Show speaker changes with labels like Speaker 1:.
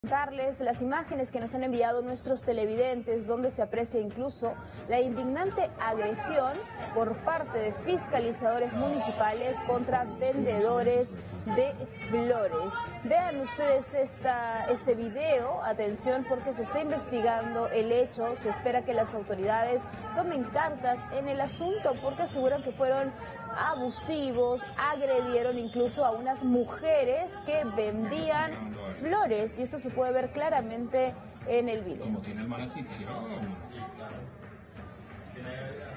Speaker 1: Darles las imágenes que nos han enviado nuestros televidentes, donde se aprecia incluso la indignante agresión por parte de fiscalizadores municipales contra vendedores de flores. Vean ustedes este video, atención, porque se está investigando el hecho. Se espera que las autoridades tomen cartas en el asunto, porque aseguran que fueron abusivos, agredieron incluso a unas mujeres que vendían flores, y esto se puede ver claramente en el video.
Speaker 2: Como tiene mala ficción.